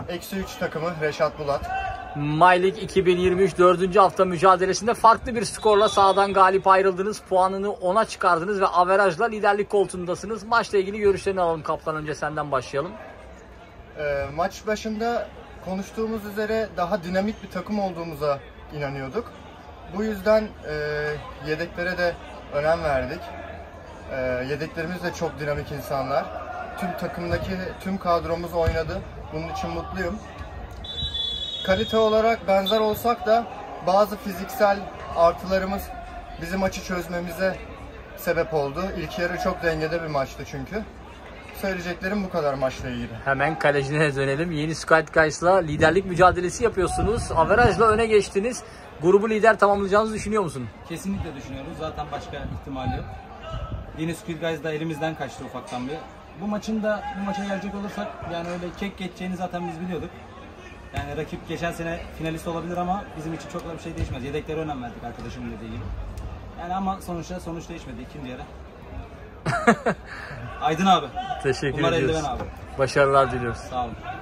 Eksi 3 takımı Reşat Bulat. MyLeague 2023 4. hafta mücadelesinde farklı bir skorla sahadan galip ayrıldınız. Puanını 10'a çıkardınız ve averajla liderlik koltuğundasınız. Maçla ilgili görüşlerini alalım kaptan. Önce senden başlayalım. Maç başında konuştuğumuz üzere daha dinamik bir takım olduğumuza inanıyorduk. Bu yüzden yedeklere de önem verdik. Yedeklerimiz de çok dinamik insanlar. Tüm takımdaki tüm kadromuz oynadı. Bunun için mutluyum. Kalite olarak benzer olsak da bazı fiziksel artılarımız bizim maçı çözmemize sebep oldu. İlk yarı çok dengede bir maçtı çünkü. Söyleyeceklerim bu kadar maçla ilgili. Hemen kalecine dönelim. Yeni Squid Guys'la liderlik mücadelesi yapıyorsunuz. Averajla öne geçtiniz. Grubu lider tamamlayacağınızı düşünüyor musun? Kesinlikle düşünüyoruz. Zaten başka ihtimali yok. Yeni Squid Guys da elimizden kaçtı ufaktan bir. Bu maça gelecek olursak yani öyle kek geçeceğini zaten biz biliyorduk. Yani rakip geçen sene finalist olabilir ama bizim için çok da bir şey değişmez. Yedeklere önem verdik arkadaşımın dediği gibi. Yani ama sonuç değişmedi ikinci yarı. Aydın abi. Teşekkür Bunlar ediyoruz. eldiven abi. Başarılar diliyoruz. Sağ olun.